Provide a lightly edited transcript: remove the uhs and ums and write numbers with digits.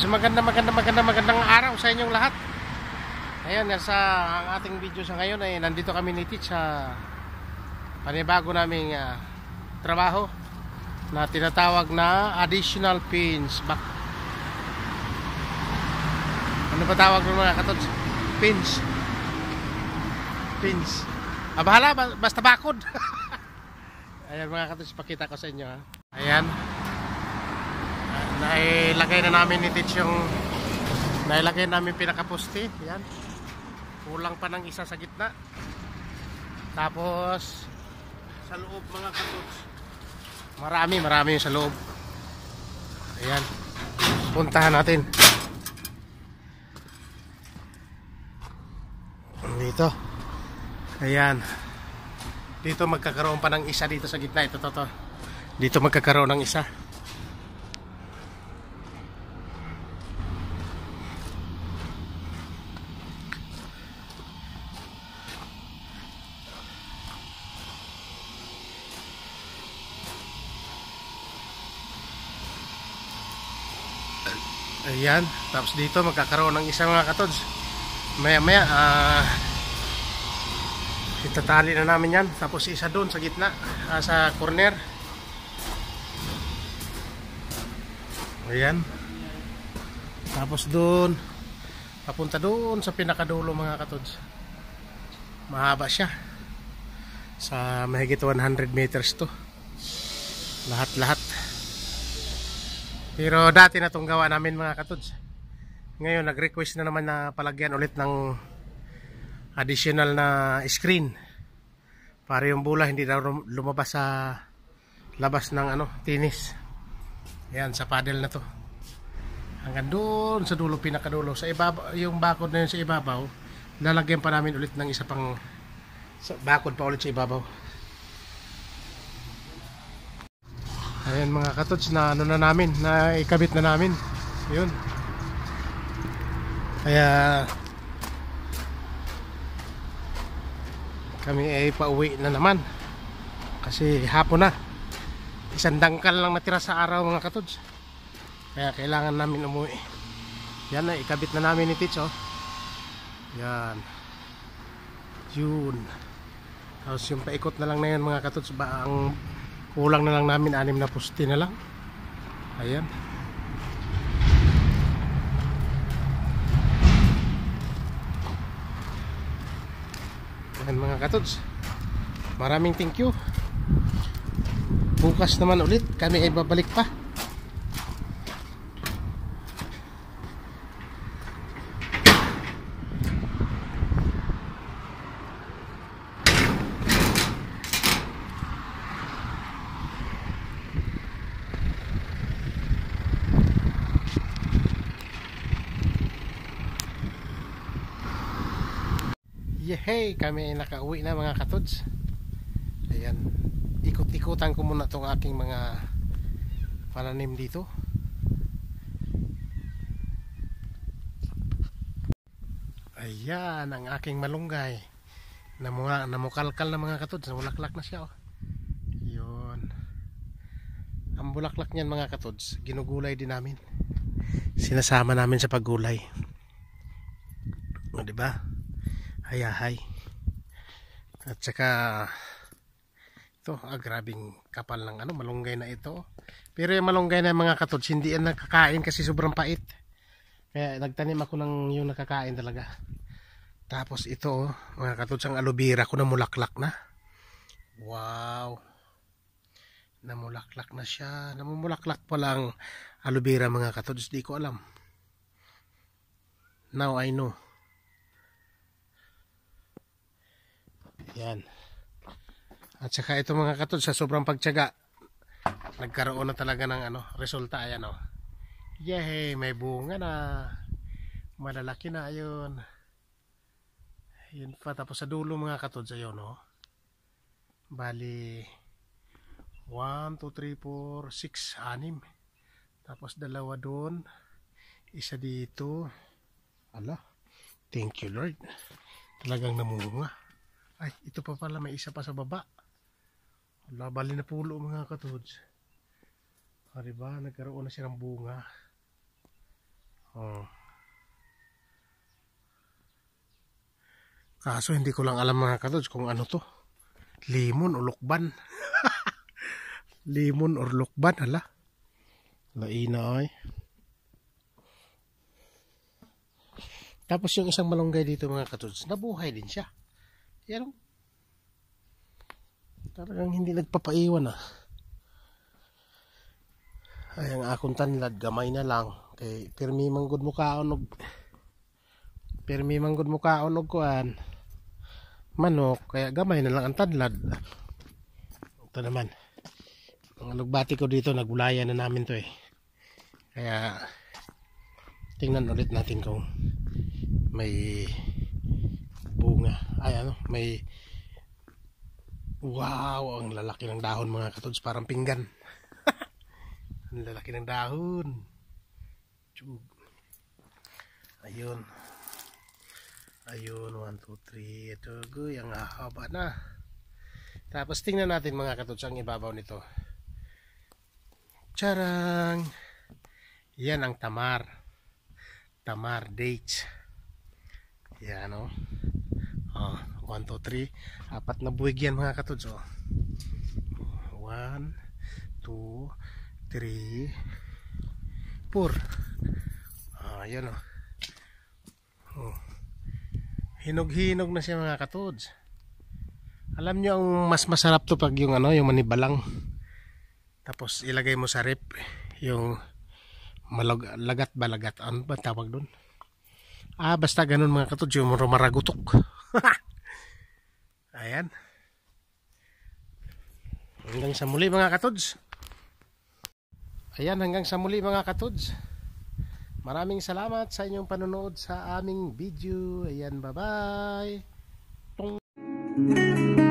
magandang araw sa inyong lahat. Ayan, ang ating video sa ngayon ay nandito kami ni Tich sa panibago naming trabaho na tinatawag na additional pins. Ano ba tawag ng mga katods? Pins. Bahala, basta bakod. Ayan mga katods, pakita ko sa inyo ha. Ayan. Nailagay na namin ni Tich yung nailagay namin pinakaposte. Yan. Kulang pa ng isa sa gitna. Tapos sa loob mga katods, marami yung sa loob. Ayan. Puntahan natin. Dito. Ayan. Dito magkakaroon pa ng isa dito sa gitna. Ito. Dito magkakaroon ng isa. Ayan, tapos dito magkakaroon ng isang mga katods. Maya itatali na namin yan. Tapos isa doon sa gitna, sa corner. Ayan. Tapos doon, papunta doon sa pinakadulo mga katods. Mahaba siya. Sa mahigit 100 meters to. Lahat. Pero dati na itong gawa namin mga katods. Ngayon nag-request na naman na palagyan ulit ng additional na screen para yung bola hindi na lumabas sa labas ng tennis. Ayan, sa paddle na to. Hanggang doon sa dulo, pinakadulo. Sa ibabaw, yung bakod na yun sa ibabaw, lalagyan pa namin ulit ng isa pang bakod pa ulit sa ibabaw. Ayan mga katods, na na namin, na ikabit na namin. Yun. Kaya kami ay pauwi na naman. Kasi hapon na. Isang dangkal lang natira sa araw mga katods. Kaya kailangan namin umuwi. Yan na, ikabit na namin ni Tich oh. Yan. Yun. Tapos yung paikot na lang na yan mga katods. Ang kulang na lang namin 6 na poste na lang. Ayan. Ayan mga katods, maraming thank you. Bukas naman ulit kami ay babalik pa. Hey, kami ay nakauwi na mga katods. Ayan, ikot-ikutan ko muna itong aking mga pananim dito. Ayan, ang aking malunggay namukalkal na mga katods. Namulaklak na siya oh. Yun. Ang bulaklak niyan mga katods, ginugulay din namin. Sinasama namin sa paggulay. O diba? Hayahay. At saka ito, grabing kapal ng malunggay na ito. Pero yung malunggay na mga katods, hindi yan nakakain kasi sobrang pait. Kaya nagtanim ako ng yung nakakain talaga. Tapos ito mga katods, ang aloe vera ko namulaklak na. Wow. Namulaklak na siya. Namumulaklak pa lang aloe vera mga katods, di ko alam. Now I know. Yan. At saka ito mga katods, sa sobrang pagtiyaga, nagkaroon na talaga ng resulta. Ayan o. Yay, may bunga na. Malalaki na ayun. Yun pa. Tapos sa dulo mga katods, ayun o. Bali 1, 2, 3, 4, 6, 6. Tapos 2 doon. Isa dito. Ala. Thank you Lord. Talagang namunga. Ay, ito pa pala, may isa pa sa baba. Wala, bali na pulo mga katods. O diba, nagkaroon na siya ng bunga. Kaso hindi ko lang alam mga katods kung ano to. Limon o lukban. Limon or lukban, hala. Laina ay. Tapos yung isang malunggay dito mga katods, nabuhay din siya. Yan. Talagang hindi nagpapaiwan ah. Ay ang akong tanlad, gamay na lang. Kay pirmi manggod mo kaon og kuan. Manok, kaya gamay na lang ang tanlad. Ito naman. Ang alugbati ko dito, nagulayan na namin to eh. Kaya tingnan ulit natin kung may bunga. Ay ano, may wow, ang lalaki ng dahon mga katods, parang pinggan. Ang lalaki ng dahon. Chug. Ayun. Ayun, 1, 2, 3. Ito, guy, ang haba na. Tapos tingnan natin mga katods ang ibabaw nito. Charang! Yan ang tamar. Tamar dates. Yan o. 1, 2, 3. Apat na buwig yan mga katods. 1, 2, 3, 4. Yan o. Hinog-hinog na siya mga katods. Alam nyo ang mas masarap to pag yung ano, yung manibalang. Tapos ilagay mo sa rep yung lagat balagat. Ano ba tawag doon? Basta ganun mga katods, yung maragutok. Ayan. Hanggang sa muli mga katods. Ayan, hanggang sa muli mga katods. Maraming salamat sa inyong panonood sa aming video. Ayan, bye-bye.